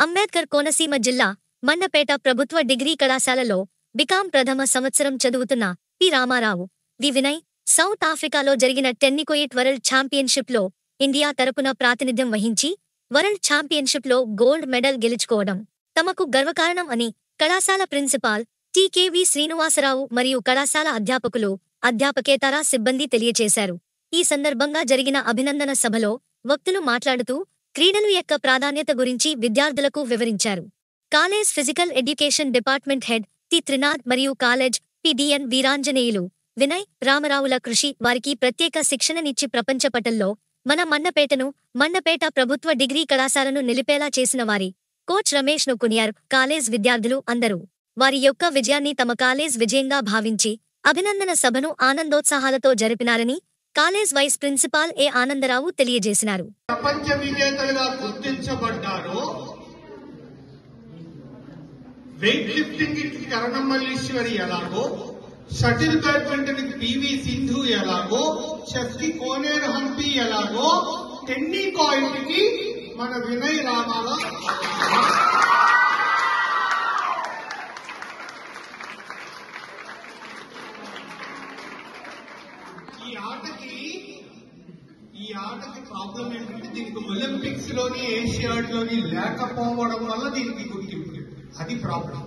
అంబేద్కర్ కోనసీమ జిల్లా మండపేట ప్రభుత్వ డిగ్రీ కళాశాలలో బికాం ప్రథమ సంవత్సరం చదువుతున్న P Ramarao V Vinay south ఆఫ్రికాలో జరిగిన టెన్నికోయిట్ వరల్డ్ ఛాంపియన్షిప్లో ఇండియా తరపున ప్రాతినిధ్యం వహించి వరల్డ్ ఛాంపియన్షిప్లో గోల్డ్ మెడల్ గెలుచుకోవడం తమకు గర్వకారణం అని కళాశాల ప్రిన్సిపాల్ టి.కె.వి. శ్రీనివాసరావు మరియు కళాశాల అధ్యాపకులు అధ్యాపకేతర సిబ్బంది తెలియచేశారు. ఈ సందర్భంగా జరిగిన అభినందన సభలో వక్తలు మాట్లాడుతూ క్రీడలు యొక్క ప్రాధాన్యత గురించి విద్యార్థులకు వివరించారు. College physical education department head T. Trinath మరియు కాలేజ్ పి.డి.ఎన్. వీరాంజనేయులు వినయ్ రామరావుల కృషి వారికి ప్రత్యేక శిక్షణనిచ్చి ప్రపంచ పటంలో మన మండపేట ప్రభుత్వ డిగ్రీ కళాశాలను నిలిపేలా చేసిన వారి కోచ్ రమేష్ ను కొనియారు. కాలేజ్ విద్యార్థులు అందరూ వారి యొక్క విజయాన్ని తమ కాలేజ్ విజయంగా భావించి అభినందన సభను ఆనందోత్సాహాలతో జరిపినారని college vice principal A. Anandarao తెలియజేసినారు. ప్రపంచ విజేతలుగా గుర్తించబడ్డారు. వెయిట్ లిఫ్టింగ్ కి కరణం మల్లీశ్వరి ఎలాగో, షటిల్ బ్యాడ్మింటన్ కి పి.వి. సింధు ఎలాగో, చెస్ కి కోనేరు హంపి ఎలాగో, టెన్నికాయిట్ కి మన వినయ్ రామారావు ఈ ఆటకి ప్రాబ్లం ఏంటంటే దీనికి ఒలింపిక్స్ లోని ఏషియాడ్ లోని లేకపోవడం వల్ల దీనికి గుర్తింపు అది ప్రాబ్లం.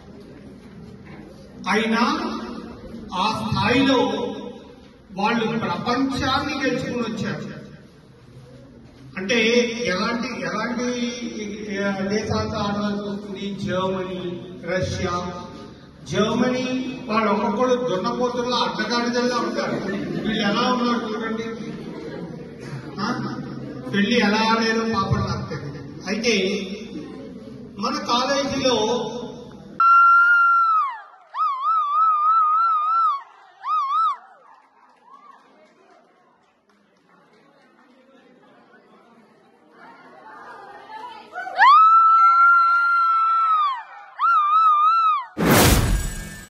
అయినా ఆ స్థాయిలో వాళ్ళు ప్రపంచాన్ని గెలుచుకుని వచ్చారు. అంటే ఎలాంటి దేశాలతో ఆడవలసి వస్తుంది? Germany, Russia. జర్మనీ వాళ్ళు ఒక్కొక్కడు దున్నపోతుల్లో అడ్డగాడిదల్లా ఉంటారు. వీళ్ళు ఎలా ఉన్నారు చూడండి, పెళ్లి ఎలా ఆడారో పాపం నాకు తెలియదు. అయితే మన కాలేజీలో